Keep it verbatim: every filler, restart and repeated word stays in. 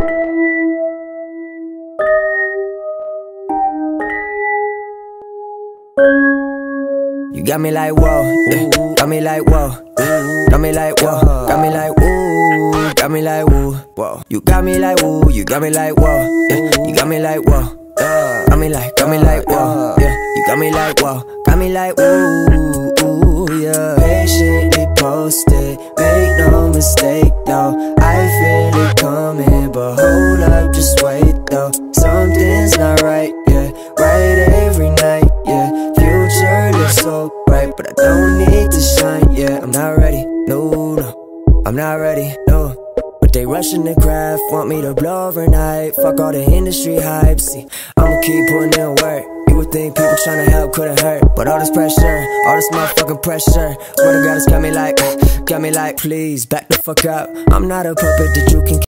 You got me like whoa, yeah. Got me like whoa, got me like whoa, got me like woo, got me like woo, whoa. You got me like woo, you got me like whoa, yeah. You got me like whoa, got me like, got me like whoa, yeah. You got me like whoa, got me like woo, yeah. Patiently posted, make no mistake though. I feel it coming, but hold up, just wait though. Something's not right, yeah. Right every night, yeah. Future looks so bright, but I don't need to shine, yeah. I'm not ready, no, no. I'm not ready, no. But they rushing the craft, want me to blow overnight. Fuck all the industry hype, see, I'ma keep putting in work. You would think people tryna help couldn't hurt, but all this pressure, all this motherfucking pressure, swear to God it's got me like, got me like, please, back the fuck up. I'm not a puppet that you can